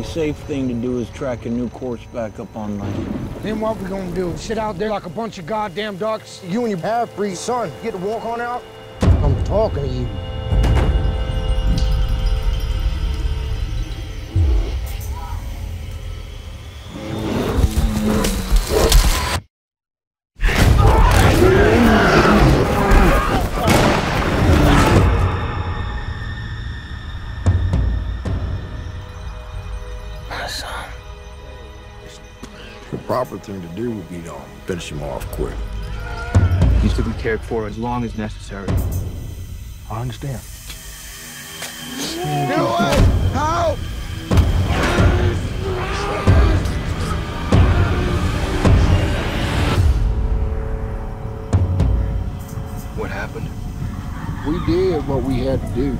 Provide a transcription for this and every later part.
safe thing to do is track a new course back up on land. Then what we gonna do? Sit out there like a bunch of goddamn ducks? You and your half-breed son get to walk on out? I'm talking to you. The proper thing to do would be to finish him off quick. He's to be cared for as long as necessary. I understand. Do it! Help! What happened? We did what we had to do.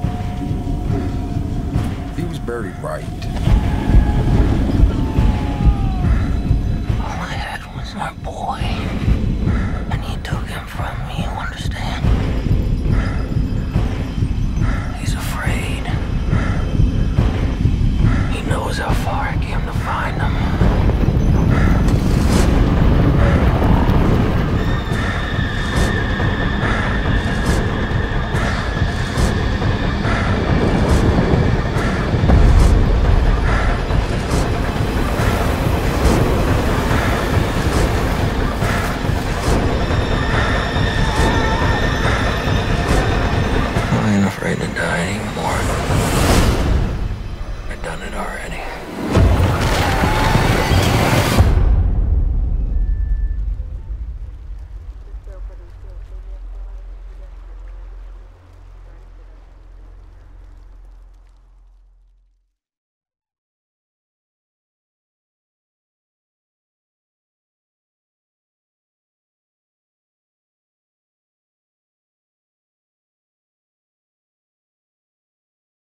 He was buried right. All I had was our boy.